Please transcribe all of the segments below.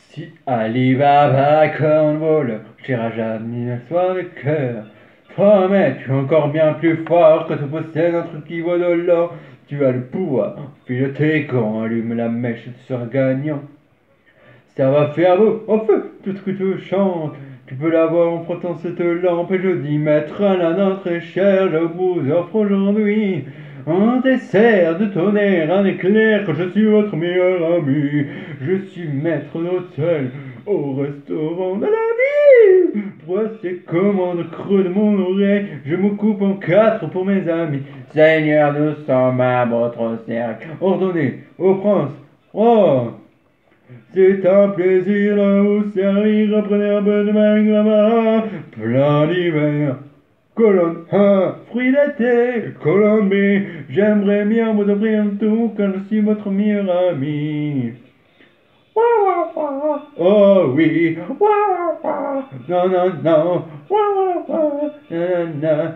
Si Ali Baba comme voleur, j'irai jamais un soir de cœur. Promets, tu es encore bien plus fort que tu possèdes un truc qui vaut de l'or. Tu as le pouvoir, file tes gants, allume la mèche et tu seras gagnant. Ça va faire beau, en feu, tout ce que tu chantes. Tu peux l'avoir en frottant cette lampe et je dis mettre la dent très cher, je vous offre aujourd'hui un dessert de tonnerre, un éclair, que je suis votre meilleur ami. Je suis maître d'hôtel au restaurant de la vie. Voici commande creux de mon oreille, je me coupe en quatre pour mes amis. Seigneur, nous sommes à votre cercle, ordonnez au prince, roi. C'est un plaisir de vous servir, prenez un peu de main, plein d'hiver. Colonne A, fruit d'été, colonne B, j'aimerais bien vous offrir un tout car je suis votre meilleur ami. Oh oui, non, non, non, nanana.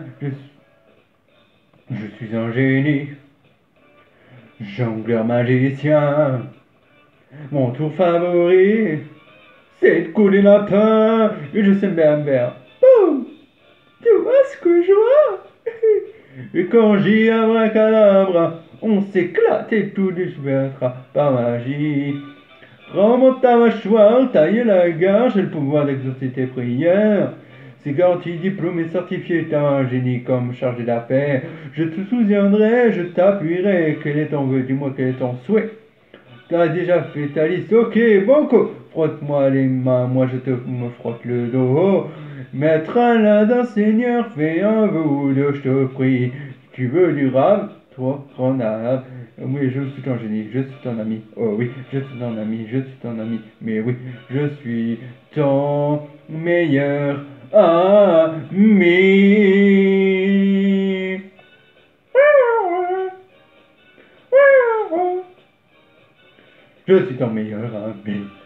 Je suis un génie, jongleur magicien. Mon tour favori, c'est de couler lapin, et je sais bien faire. Boum! Tu vois ce que je vois? Et quand j'y abracadabra, on s'éclate et tout disparaîtra par magie. Remonte ta mâchoire, taille la gorge, j'ai le pouvoir d'exaucer tes prières. C'est garanti, diplômé, certifié, t'es un génie comme chargé d'affaires. Je te soutiendrai, je t'appuierai. Quel est ton vœu? Dis-moi quel est ton souhait. T'as déjà fait ta liste, ok, banco. Frotte-moi les mains, moi je te me frotte le dos. Maître Aladdin, Seigneur, fais un vœu ou deux, je te prie. Tu veux du rame, toi, renard. Oui, je suis ton génie, je suis ton ami. Oh oui, je suis ton ami, je suis ton ami. Mais oui, je suis ton meilleur ami. Je suis ton meilleur ami.